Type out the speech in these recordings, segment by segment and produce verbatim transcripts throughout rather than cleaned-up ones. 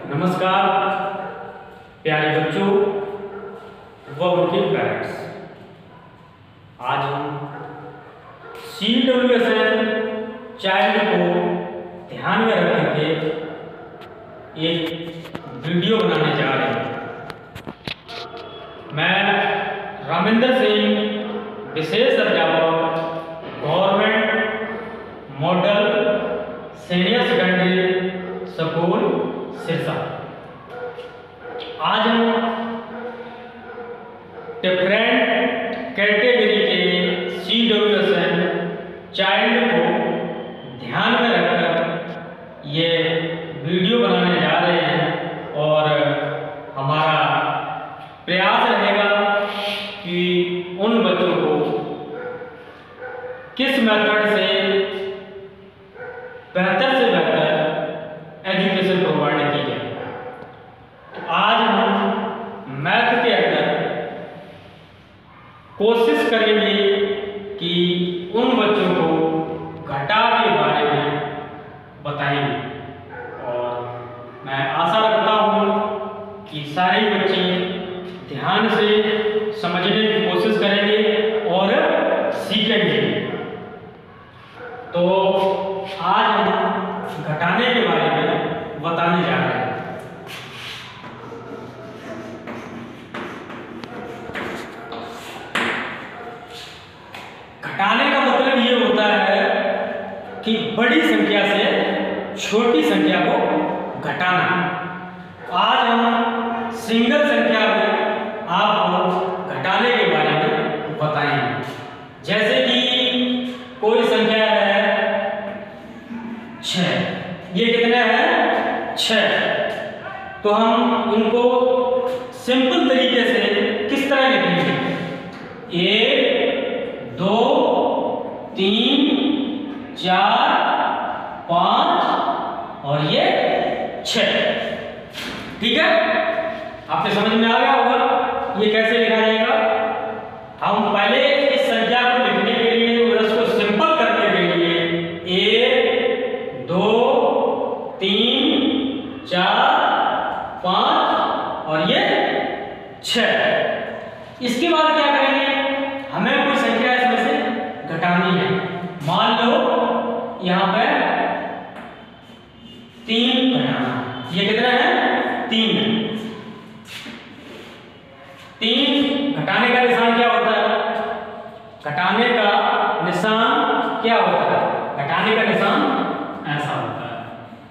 नमस्कार प्यारे बच्चों व उनके पेरेंट्स। आज हम C W S N child को ध्यान में रख के एक वीडियो बनाने जा रहे हैं। मैं रामेंद्र सिंह, विशेष अध्यापक, government model senior secondary school Sirsa. आज हम डिफरेंट कैटेगरी के C W S N child को ध्यान में रखकर ये वीडियो बनाने जा रहे हैं और हमारा प्रयास रहेगा कि उन बच्चों को किस मेथड से बेहतर से बेहतर एजुकेशन प्रोवाइड की जाए। तो आज हम मैथ के अंदर कोशिश करेंगे कि उन बच्चों को घटा के बारे में बताएंगे और मैं आशा रखता हूँ कि सारे बच्चे ध्यान से समझने की कोशिश करेंगे और सीखेंगे। तो आज हम घटाने के बारे में बताने जा रहे हैं। घटाने का मतलब ये होता है कि बड़ी संख्या से छोटी संख्या को घटाना। आज हम सिंगल संख्या में आपको घटाने के बारे में बताएंगे। जैसे कि कोई संख्या है छः, ये कितना है छः, तो हम इनको सिंपल तरीके से किस तरह लिखेंगे? एक, दो, तीन, चार, पाँच और ये छः। ठीक है, आपके समझ में आ गया होगा ये कैसे लिखा जाएगा। हम पहले इस संख्या को लिखने के लिए और उसको सिंपल करने के लिए एक, दो, तीन, चार, पाँच और ये छः। इसके बाद क्या करेंगे? हमें कोई संख्या इसमें से घटानी है। मान लो यहाँ पे तीन घटाना, ये कितना है? तीन है। तीन घटाने का निशान क्या होता है? घटाने का निशान क्या होता है? घटाने का निशान ऐसा होता है।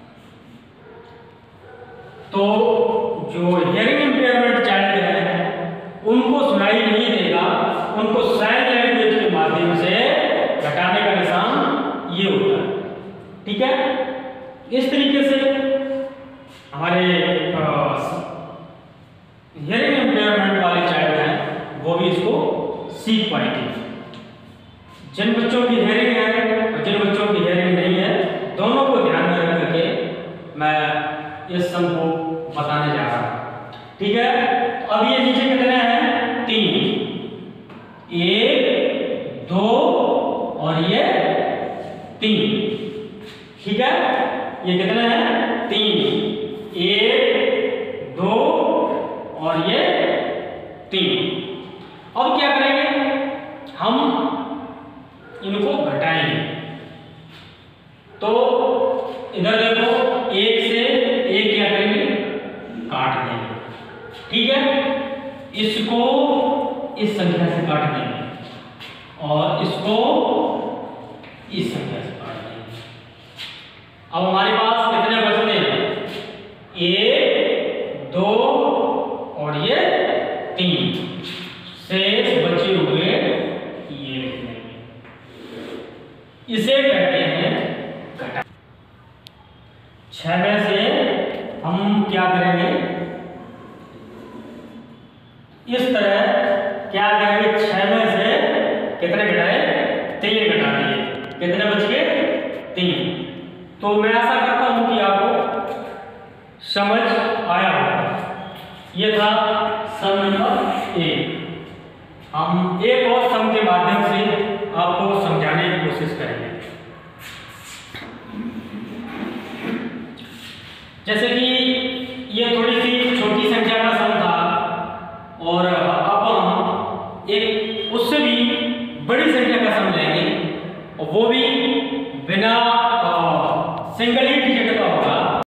तो जो हियरिंग इम्पेयरमेंट चाइल्ड है उनको सुनाई नहीं देगा, उनको साइन लैंग्वेज के माध्यम से घटाने का निशान ये होता है। ठीक है, इस तरीके से हमारे हियरिंग इम्पेयरमेंट वाले चाइल्ड हैं वो भी इसको सीख पाएंगे। जिन बच्चों की हियरिंग है और जिन बच्चों की हियरिंग नहीं है, दोनों को ध्यान में रख करके मैं इस सम को बताने जा रहा हूँ। ठीक है, अब ये नीचे कितने हैं? तीन, एक, दो और ये तीन। ठीक है, ये कितने हैं? तीन, एक, दो और ये तीन। अब क्या करेंगे? हम इनको घटाएंगे। तो इधर देखो, एक से एक क्या करेंगे? काट देंगे। ठीक है, इसको इस संख्या से काट देंगे और इसको इस संख्या से काट देंगे। अब हमारे पास कितने बचते हैं? एक, दो और ये तीन। शेष बचे हुए ये लिख देंगे। इसे कहते हैं घटा। छह में से हम क्या करेंगे? इस तरह क्या करेंगे? छह में से कितने घटाए? तीन घटा दिए। कितने बच गए? तीन। तो मैं ऐसा करता हूं कि आपको समझ आया होगा। ये था सम नंबर एक। हम एक और सम के माध्यम से आपको समझाने की कोशिश करेंगे। जैसे कि ये थोड़ी सी छोटी संख्या का सम था और अब हम एक उससे भी बड़ी संख्या का सम लेंगे और वो भी बिना सिंगल ही डिजिट का होगा।